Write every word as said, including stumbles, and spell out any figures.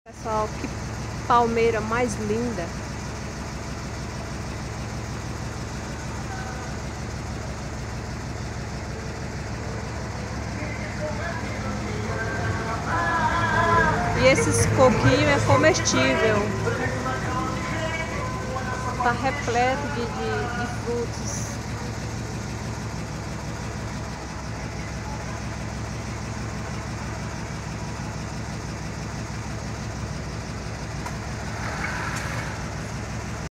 Pessoal, que palmeira mais linda. E esses coquinhos é comestível. Está repleto de, de, de frutos.